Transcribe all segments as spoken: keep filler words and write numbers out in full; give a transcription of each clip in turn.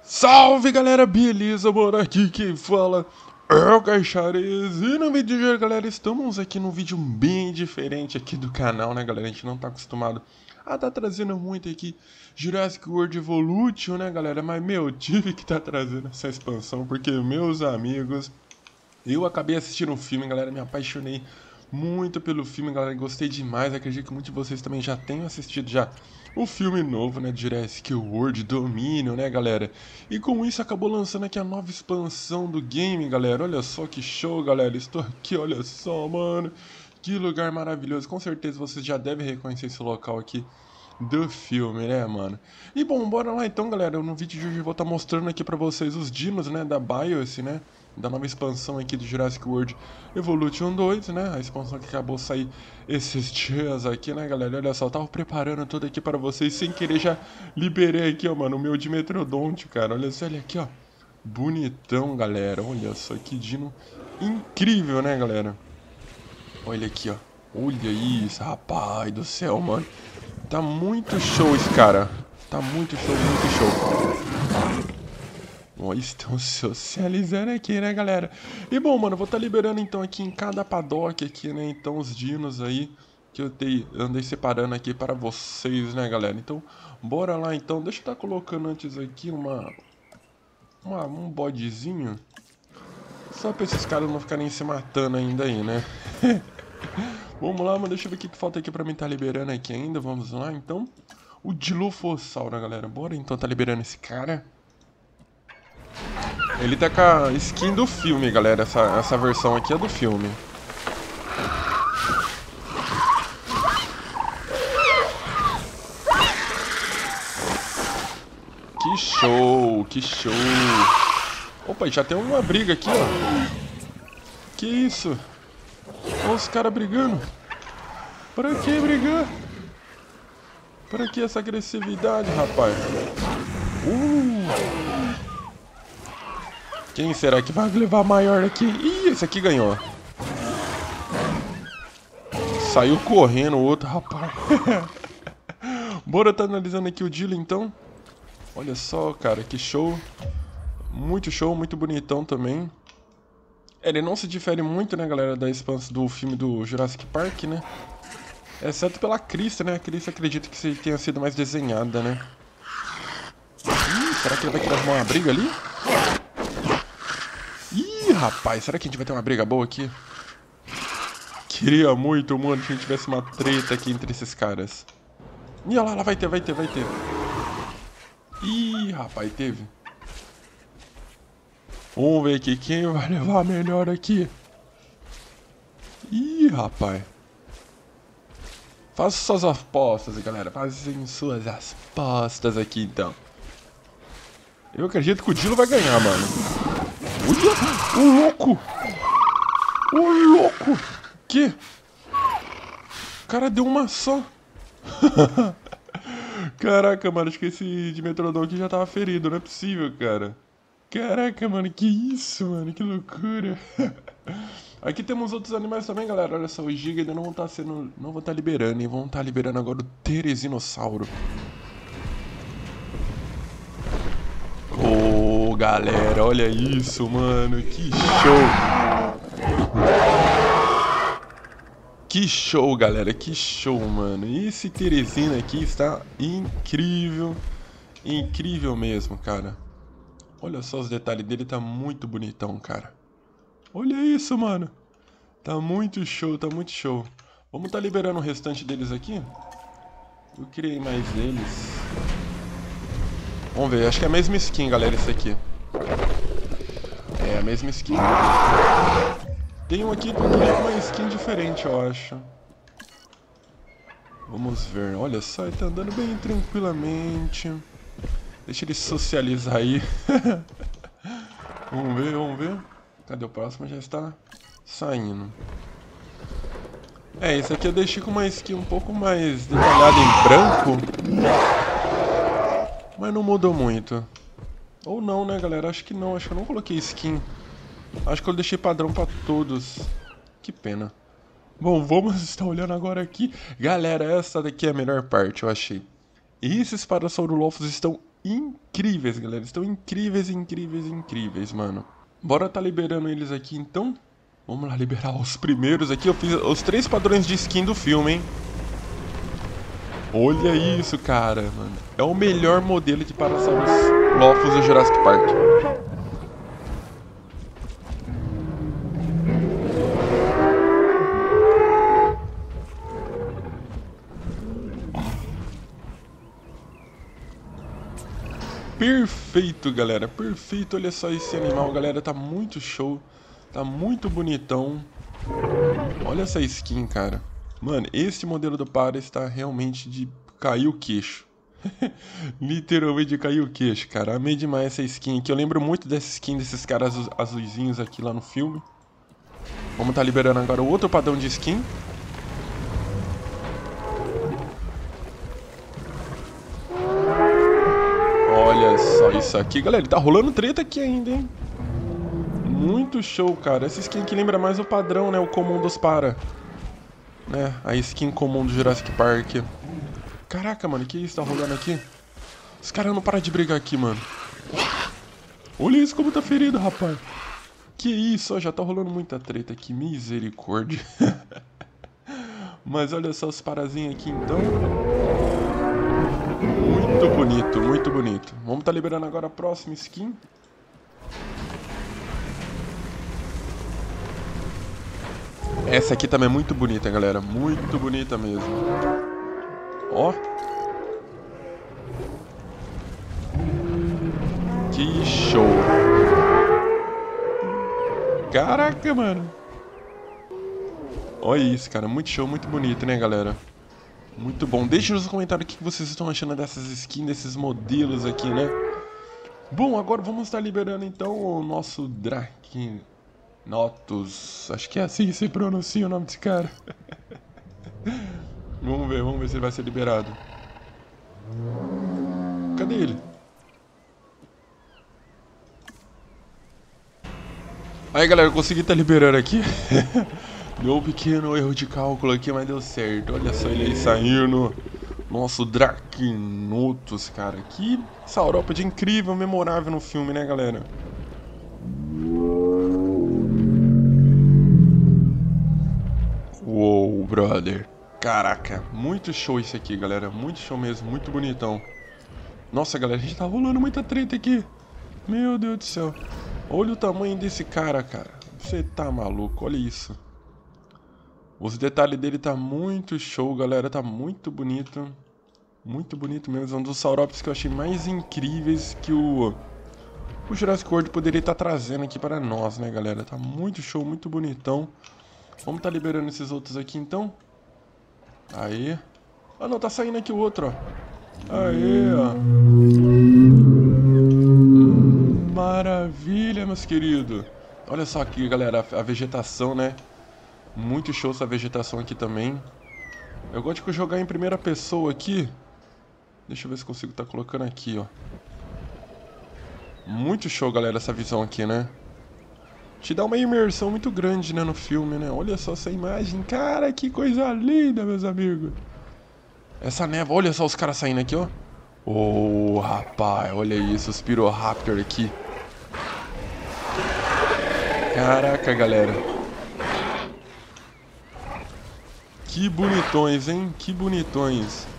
Salve galera, beleza? Bora aqui quem fala é o Caixares. E no vídeo de hoje, galera, estamos aqui num vídeo bem diferente aqui do canal, né, galera? A gente não tá acostumado a tá trazendo muito aqui Jurassic World Evolution, né, galera? Mas, meu, tive que tá trazendo essa expansão porque, meus amigos, eu acabei assistindo o filme, galera, me apaixonei muito pelo filme, galera, gostei demais. Acredito que muitos de vocês também já tenham assistido já o filme novo, né, de Jurassic World Dominion, né, galera? E com isso acabou lançando aqui a nova expansão do game, galera. Olha só que show, galera. Estou aqui, olha só, mano. Que lugar maravilhoso. Com certeza vocês já devem reconhecer esse local aqui do filme, né, mano? E bom, bora lá então, galera. No vídeo de hoje eu vou estar mostrando aqui pra vocês os dinos, né, da BIOS, né? Da nova expansão aqui do Jurassic World Evolution dois, né? A expansão que acabou de sair esses dias aqui, né, galera? Olha só, eu tava preparando tudo aqui para vocês. Sem querer já liberei aqui, ó, mano, o meu Dimetrodonte, cara. Olha só, olha aqui, ó. Bonitão, galera. Olha só, que dino incrível, né, galera? Olha aqui, ó. Olha isso, rapaz do céu, mano. Tá muito show esse cara. Tá muito show, muito show. Ó, estão socializando aqui, né, galera? E bom, mano, eu vou estar tá liberando então aqui em cada paddock aqui, né? Então os dinos aí que eu te, andei separando aqui para vocês, né, galera? Então, bora lá então. Deixa eu estar tá colocando antes aqui uma, uma um bodezinho. Só para esses caras não ficarem se matando ainda aí, né? Vamos lá, mano. Deixa eu ver o que, que falta aqui para mim estar tá liberando aqui ainda. Vamos lá, então. O Dilophosaurus, galera. Bora então tá liberando esse cara. Ele tá com a skin do filme, galera. Essa, essa versão aqui é do filme. Que show, que show. Opa, já tem uma briga aqui, ó. Que isso? Olha os caras brigando. Pra que brigar? Pra que essa agressividade, rapaz? Uh! Quem será que vai levar maior aqui? Ih, esse aqui ganhou. Saiu correndo o outro, rapaz. Bora tá analisando aqui o Dilo, então. Olha só, cara, que show. Muito show, muito bonitão também. Ele não se difere muito, né, galera, da expansão do filme do Jurassic Park, né? Exceto pela Crista, né? A Crista acredito que tenha sido mais desenhada, né? Ih, será que ele vai querer arrumar uma briga ali? Ih, rapaz, será que a gente vai ter uma briga boa aqui? Queria muito, mano, que a gente tivesse uma treta aqui entre esses caras. Ih, olha lá, lá vai ter, vai ter, vai ter. Ih, rapaz, teve. Vamos ver aqui quem vai levar melhor aqui. Ih, rapaz. Faça suas apostas, galera. Fazem suas apostas aqui, então. Eu acredito que o Dilo vai ganhar, mano. Olha, o louco. O louco. Que? O cara deu uma só. Caraca, mano, acho que esse Dimetrodon aqui já tava ferido, não é possível, cara. Caraca, mano, que isso, mano, que loucura. Aqui temos outros animais também, galera. Olha só, o Giga ainda não vão estar sendo, não vão estar liberando, hein? Vão estar liberando agora o Teresinossauro. Ô, oh, galera, olha isso, mano, que show. Que show, galera, que show, mano. Esse Teresina aqui está incrível. Incrível mesmo, cara. Olha só os detalhes dele, tá muito bonitão, cara. Olha isso, mano. Tá muito show, tá muito show. Vamos tá liberando o restante deles aqui. Eu criei mais deles. Vamos ver, acho que é a mesma skin, galera, esse aqui. É a mesma skin. Tem um aqui com uma skin diferente, eu acho. Vamos ver. Olha só, ele tá andando bem tranquilamente. Deixa ele socializar aí. Vamos ver, vamos ver. Cadê o próximo? Já está saindo. É, esse aqui eu deixei com uma skin um pouco mais detalhada em branco. Mas não mudou muito. Ou não, né, galera? Acho que não. Acho que eu não coloquei skin. Acho que eu deixei padrão pra todos. Que pena. Bom, vamos estar olhando agora aqui. Galera, essa daqui é a melhor parte, eu achei. Esses Parasaurolophus estão incríveis, galera. Estão incríveis, incríveis, incríveis, mano. Bora tá liberando eles aqui, então. Vamos lá liberar os primeiros aqui. Eu fiz os três padrões de skin do filme, hein. Olha isso, cara, mano. É o melhor modelo de Parasaurolophus do Jurassic Park. Perfeito, galera, perfeito. Olha só esse animal, galera, tá muito show. Tá muito bonitão. Olha essa skin, cara. Mano, esse modelo do Para está realmente de cair o queixo. Literalmente de cair o queixo, cara. Amei demais essa skin aqui. Eu lembro muito dessa skin, desses caras azu azuizinhos aqui lá no filme. Vamos tá liberando agora o outro padrão de skin. Olha só isso aqui, galera. Tá rolando treta aqui ainda, hein? Muito show, cara. Essa skin aqui lembra mais o padrão, né? O comum dos Para. Né? A skin comum do Jurassic Park. Caraca, mano. Que isso tá rolando aqui? Os caras não param de brigar aqui, mano. Olha isso como tá ferido, rapaz. Que isso, ó. Já tá rolando muita treta aqui. Misericórdia. Mas olha só os parazinhos aqui, então. Muito bonito, muito bonito. Vamos tá liberando agora a próxima skin. Essa aqui também é muito bonita, galera. Muito bonita mesmo. Ó. Que show. Caraca, mano. Olha isso, cara. Muito show, muito bonito, né, galera? Muito bom. Deixe nos comentários o que vocês estão achando dessas skins, desses modelos aqui, né? Bom, agora vamos estar liberando, então, o nosso Dracnotus. Acho que é assim que se pronuncia o nome desse cara. Vamos ver, vamos ver se ele vai ser liberado. Cadê ele? Aí, galera, eu consegui estar liberando aqui. Deu um pequeno erro de cálculo aqui, mas deu certo. Olha só ele aí saindo. Nosso Dracnotus, cara. Que saurópode incrível, memorável no filme, né, galera? Uou, brother. Caraca, muito show isso aqui, galera. Muito show mesmo, muito bonitão. Nossa, galera, a gente tá rolando muita treta aqui. Meu Deus do céu. Olha o tamanho desse cara, cara. Você tá maluco, olha isso. Os detalhes dele tá muito show, galera. Tá muito bonito. Muito bonito mesmo. É um dos saurópodes que eu achei mais incríveis que o, o Jurassic World poderia estar trazendo aqui para nós, né, galera? Tá muito show, muito bonitão. Vamos tá liberando esses outros aqui, então. Aí. Ah, não. Tá saindo aqui o outro, ó. Aí, ó. Maravilha, meus queridos. Olha só aqui, galera. A vegetação, né? Muito show essa vegetação aqui também. Eu gosto de jogar em primeira pessoa aqui. Deixa eu ver se consigo estar tá colocando aqui, ó. Muito show, galera, essa visão aqui, né? Te dá uma imersão muito grande, né, no filme, né? Olha só essa imagem. Cara, que coisa linda, meus amigos. Essa névoa, olha só os caras saindo aqui, ó. Oh, rapaz, olha isso, os Piroraptor aqui. Caraca, galera. Que bonitões, hein? Que bonitões.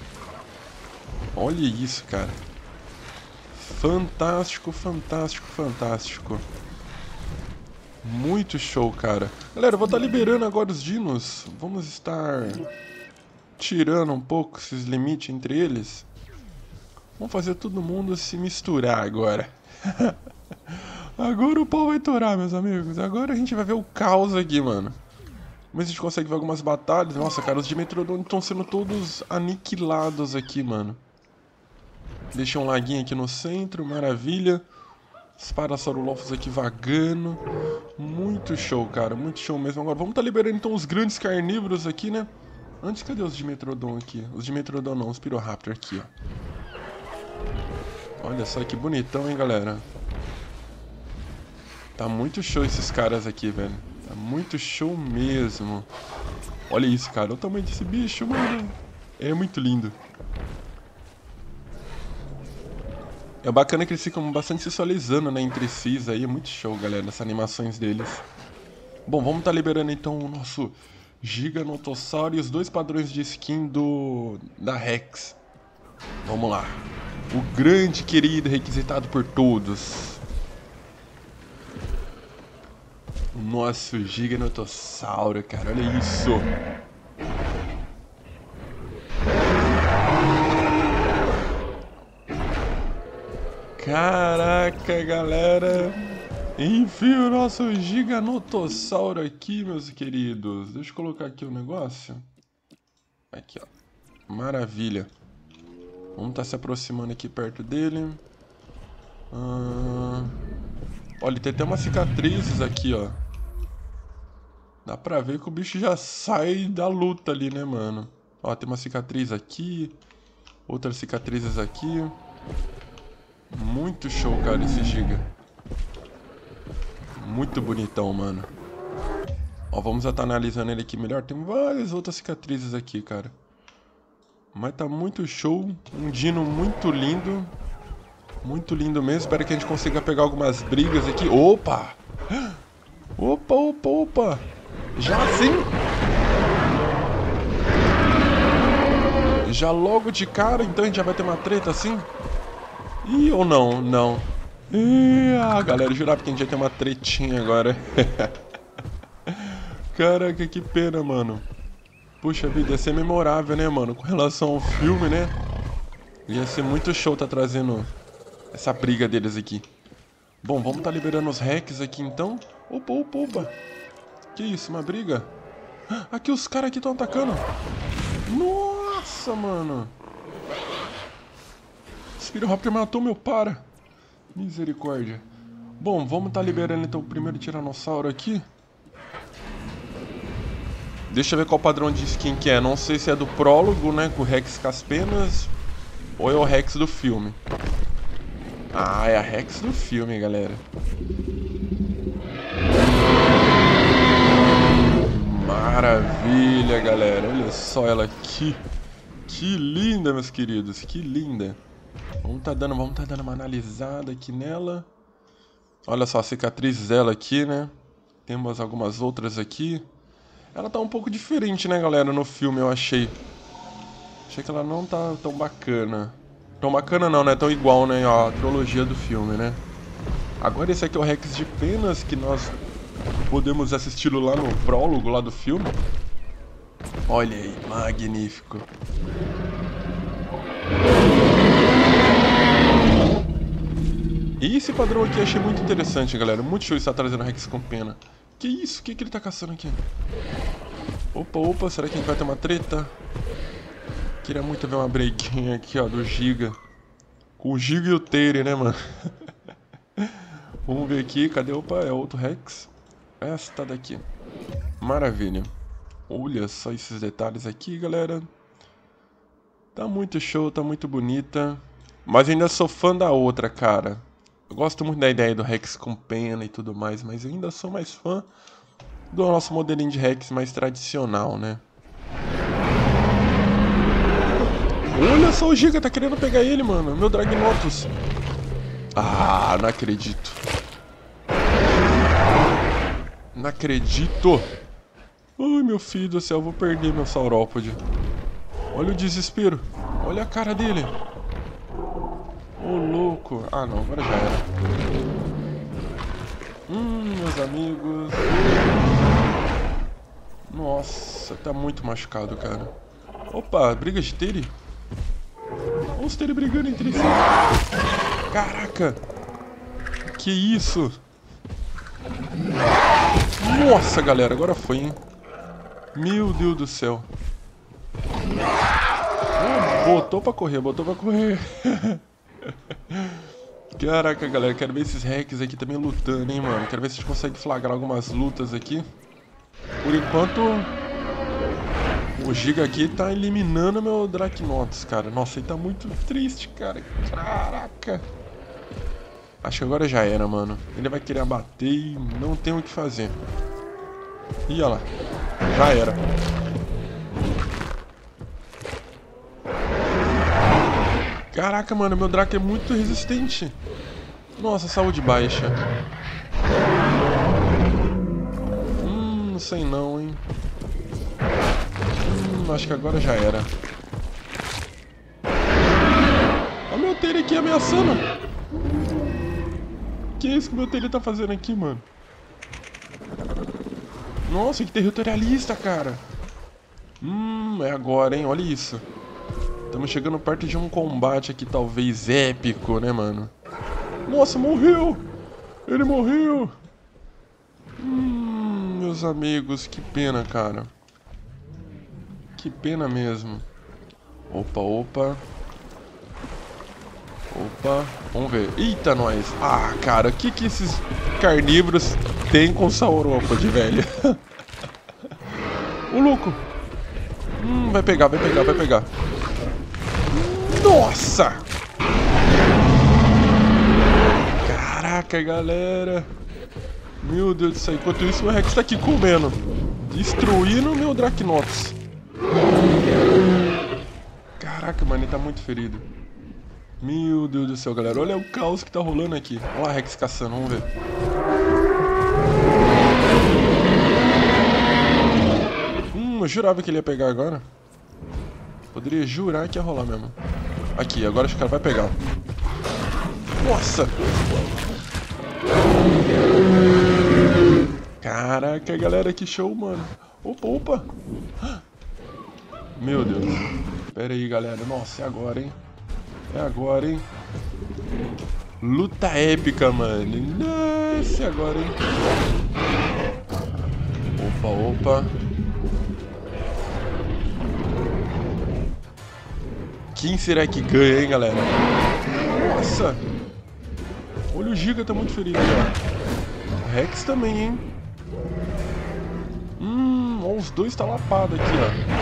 Olha isso, cara. Fantástico, fantástico, fantástico. Muito show, cara. Galera, eu vou estar liberando agora os dinos. Vamos estar tirando um pouco esses limites entre eles. Vamos fazer todo mundo se misturar agora. Agora o pau vai torar, meus amigos. Agora a gente vai ver o caos aqui, mano. Mas a gente consegue ver algumas batalhas. Nossa, cara, os Dimetrodon estão sendo todos aniquilados aqui, mano. Deixa um laguinho aqui no centro, maravilha. Os Parasaurolophus aqui vagando. Muito show, cara, muito show mesmo. Agora vamos tá liberando então os grandes carnívoros aqui, né? Antes, cadê os Dimetrodon aqui? Os Dimetrodon não, os Piroraptor aqui, ó. Olha só que bonitão, hein, galera. Tá muito show esses caras aqui, velho. Tá muito show mesmo. Olha isso, cara. Olha o tamanho desse bicho, mano. É muito lindo. É bacana que eles ficam bastante sensualizando, né, entre si, aí é muito show, galera, essas animações deles. Bom, vamos estar tá liberando então o nosso Giganotossauro e os dois padrões de skin do da Rex. Vamos lá. O grande, querido, requisitado por todos. O nosso Giganotossauro, cara, olha isso. Caraca, galera. Enfim, o nosso Giganotossauro aqui, meus queridos. Deixa eu colocar aqui o um negócio. Aqui, ó. Maravilha. Vamos estar tá se aproximando aqui perto dele. Ah... Olha, tem até umas cicatrizes aqui, ó. Dá pra ver que o bicho já sai da luta ali, né, mano? Ó, tem uma cicatriz aqui. Outras cicatrizes aqui. Muito show, cara, esse Giga. Muito bonitão, mano. Ó, vamos estar analisando ele aqui melhor. Tem várias outras cicatrizes aqui, cara. Mas tá muito show. Um dino muito lindo. Muito lindo mesmo. Espero que a gente consiga pegar algumas brigas aqui. Opa! Opa, opa, opa! Já sim! Já logo de cara, então a gente já vai ter uma treta assim? Ih, ou não? Não. Ih, ah, galera, eu jurava que a gente ia ter uma tretinha agora. Caraca, que pena, mano. Puxa vida, ia ser memorável, né, mano? Com relação ao filme, né? Ia ser muito show tá trazendo essa briga deles aqui. Bom, vamos tá liberando os hacks aqui, então. Opa, opa, opa. Que isso, uma briga? Aqui, os caras aqui estão atacando. Nossa, mano. Spiroraptor matou meu para. Misericórdia. Bom, vamos tá liberando então o primeiro tiranossauro aqui. Deixa eu ver qual padrão de skin que é. Não sei se é do prólogo, né, com o Rex com as penas, ou é o Rex do filme. Ah, é a Rex do filme, galera. Maravilha, galera. Olha só ela aqui. Que linda, meus queridos. Que linda. Vamos tá dando, vamos tá dando uma analisada aqui nela. Olha só a cicatriz dela aqui, né? Temos algumas outras aqui. Ela tá um pouco diferente, né, galera, no filme, eu achei. Achei que ela não tá tão bacana. Tão bacana não, né? Tão igual, né, a trilogia do filme, né? Agora esse aqui é o Rex de penas, que nós podemos assisti-lo lá no prólogo, lá do filme. Olha aí, magnífico. E esse padrão aqui eu achei muito interessante, galera. Muito show estar trazendo Rex com pena. Que isso? O que, que ele tá caçando aqui? Opa, opa, será que a gente vai ter uma treta? Queria muito ver uma breguinha aqui, ó, do Giga. Com o Giga e o Tere, né, mano? Vamos ver aqui, cadê? Opa, é outro Rex. Esta daqui. Maravilha. Olha só esses detalhes aqui, galera. Tá muito show, tá muito bonita. Mas ainda sou fã da outra, cara. Eu gosto muito da ideia do Rex com pena e tudo mais, mas ainda sou mais fã do nosso modelinho de Rex mais tradicional, né? Olha só, o Giga tá querendo pegar ele, mano. Meu Dragnotus. Ah, não acredito. Não acredito. Ai, meu filho do céu, eu vou perder meu saurópode. Olha o desespero. Olha a cara dele. Ô, louco. Ah, não, agora já era. Hum, meus amigos. Nossa, tá muito machucado, cara. Opa, briga de Tere. Olha os Tere brigando entre si. Caraca. Que isso? Nossa, galera, agora foi, hein? Meu Deus do céu. Oh, botou pra correr, botou pra correr. Caraca, galera, quero ver esses hacks aqui também lutando, hein, mano. Quero ver se a gente consegue flagrar algumas lutas aqui. Por enquanto, o Giga aqui tá eliminando meu Dracnotus, cara. Nossa, ele tá muito triste, cara. Caraca. Acho que agora já era, mano. Ele vai querer abater e não tem o que fazer. Ih, olha lá. Já era. Caraca, mano, meu Draco é muito resistente. Nossa, saúde baixa. Hum, não sei não, hein. Hum, acho que agora já era. Olha o meu Taylor aqui ameaçando. Que é isso que o meu Taylor tá fazendo aqui, mano? Nossa, que territorialista, cara. Hum, é agora, hein? Olha isso. Estamos chegando perto de um combate aqui, talvez épico, né, mano? Nossa, morreu! Ele morreu! Hum, meus amigos, que pena, cara. Que pena mesmo. Opa, opa. Opa, vamos ver. Eita, nós. Ah, cara, o que que esses carnívoros têm com saurópode, velho? O louco. Hum, vai pegar, vai pegar, vai pegar. Nossa! Caraca, galera. Meu Deus do céu. Enquanto isso, o Rex tá aqui comendo. Destruindo o meu Dracnops. Caraca, mano, ele tá muito ferido. Meu Deus do céu, galera. Olha o caos que tá rolando aqui. Olha o Rex caçando, vamos ver. Hum, eu jurava que ele ia pegar agora. Poderia jurar que ia rolar mesmo. Aqui, agora acho que o cara vai pegar. Nossa! Caraca, galera, que show, mano. Opa, opa! Meu Deus. Pera aí, galera. Nossa, é agora, hein? É agora, hein? Luta épica, mano. Nossa, é agora, hein? Opa, opa. Quem será que ganha, hein, galera? Nossa! Olha, o Giga tá muito ferido já. Rex também, hein? Hum, ó, os dois tá lapado aqui,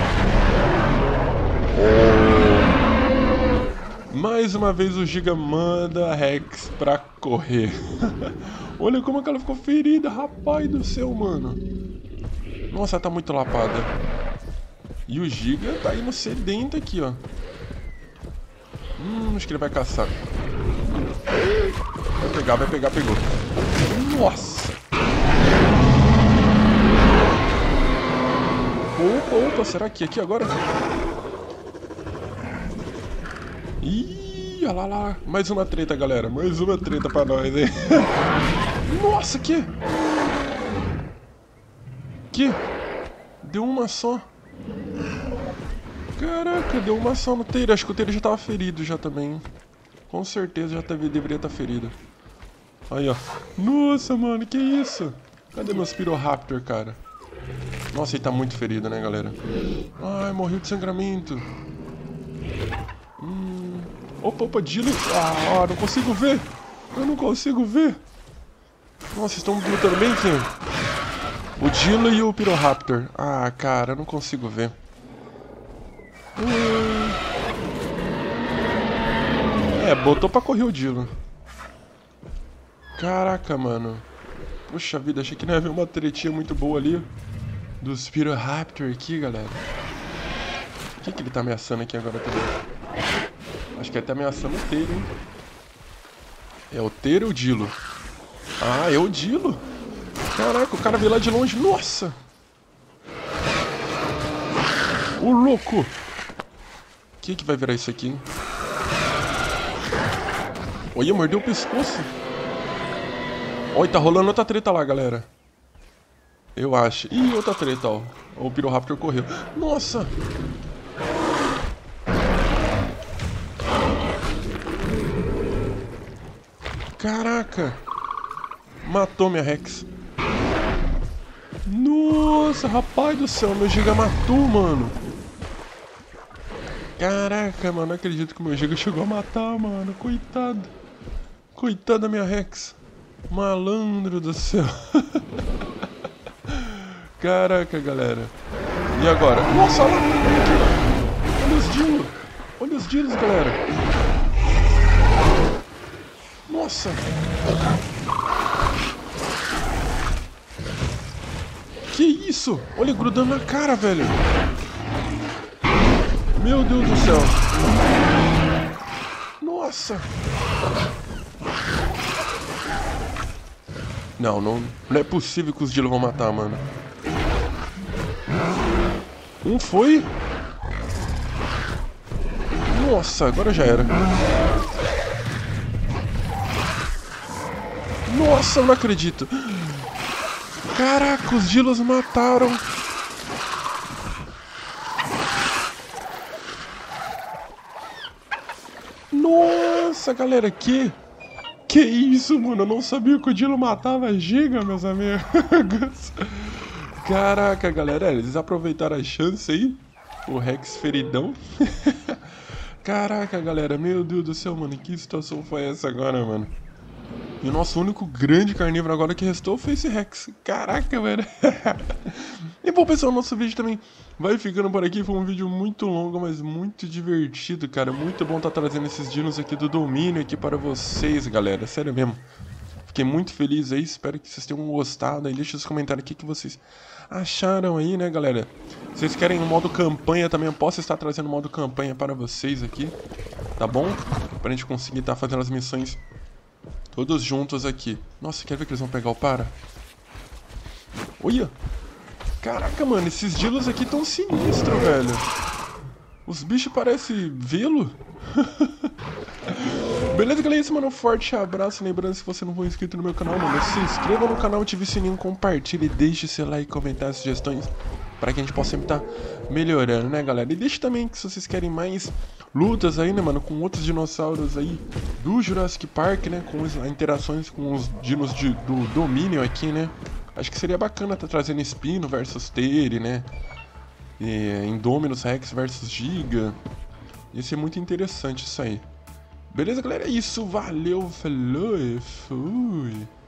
ó. Oh. Mais uma vez o Giga manda a Rex pra correr. Olha como que ela ficou ferida, rapaz do céu, mano. Nossa, ela tá muito lapada. E o Giga tá indo sedento aqui, ó. Hum, acho que ele vai caçar. Vai pegar, vai pegar, pegou. Nossa! Opa, opa, será que aqui agora? Ih, olha lá, lá. Mais uma treta, galera. Mais uma treta pra nós, hein? Nossa, que? Que? Deu uma só. Caraca, deu uma só no Taylor. Acho que o Taylor já tava ferido já também. Com certeza já teve, deveria estar ferido. Aí, ó. Nossa, mano, que isso? Cadê meu Spiroraptor, cara? Nossa, ele tá muito ferido, né, galera? Ai, morreu de sangramento. Hum... Opa, opa, Dilo. Ah, não consigo ver. Eu não consigo ver. Nossa, estão lutando bem, quem? O Dilo e o Piroraptor. Ah, cara, eu não consigo ver. Hum... É, botou pra correr o Dilo. Caraca, mano. Puxa vida, achei que não ia haver uma tretinha muito boa ali. Do Spiroraptor aqui, galera. O que que ele tá ameaçando aqui agora também? Acho que ele tá ameaçando o Taylor, hein? É o Taylor ou o Dilo? Ah, é o Dilo. Caraca, o cara veio lá de longe. Nossa! O louco! O que que vai virar isso aqui, hein? Olha, mordeu o pescoço. Olha, tá rolando outra treta lá, galera. Eu acho. Ih, outra treta, ó. O Piroraptor correu. Nossa! Caraca! Matou minha Rex. Nossa, rapaz do céu, meu Giga matou, mano. Caraca, mano, não acredito que o meu Giga chegou a matar, mano. Coitado. Coitado da minha Rex. Malandro do céu. Caraca, galera. E agora? Nossa, olha lá. Olha os dinos. Olha os dinos, galera. Nossa. Que isso? Olha, grudando na cara, velho. Meu Deus do céu. Nossa! Não, não, não é possível que os Dilo vão matar, mano. Um foi. Nossa, agora já era. Nossa, eu não acredito. Caraca, os Dilos mataram. Nossa, galera, que... Que isso, mano? Eu não sabia que o Dilo matava giga, meus amigos. Caraca, galera, eles aproveitaram a chance aí. O Rex feridão. Caraca, galera, meu Deus do céu, mano. Que situação foi essa agora, mano? E o nosso único grande carnívoro agora que restou foi esse Rex. Caraca, velho. E bom, pessoal, nosso vídeo também vai ficando por aqui. Foi um vídeo muito longo, mas muito divertido, cara. Muito bom estar trazendo esses dinos aqui do domínio aqui para vocês, galera. Sério mesmo. Fiquei muito feliz aí. Espero que vocês tenham gostado. Aí deixa nos comentários o que, que vocês acharam aí, né, galera? Se vocês querem um modo campanha também, eu posso estar trazendo um modo campanha para vocês aqui. Tá bom? Pra gente conseguir estar fazendo as missões todos juntos aqui. Nossa, quer ver que eles vão pegar o para? Olha! Caraca, mano, esses Dilos aqui tão sinistros, velho. Os bichos parecem vê-lo. Beleza, galera? Isso, mano, um forte abraço. Lembrando, se você não for inscrito no meu canal, mano, se inscreva no canal, ative o sininho, compartilhe, deixe seu like, comentar sugestões para que a gente possa sempre estar melhorando, né, galera? E deixe também que se vocês querem mais lutas aí, né, mano, com outros dinossauros aí do Jurassic Park, né, com as interações com os dinos de, do domínio aqui, né? Acho que seria bacana estar tá trazendo Spino versus Tere, né? E Indominus Rex versus Giga. Ia ser muito interessante isso aí. Beleza, galera? É isso. Valeu, falou e fui.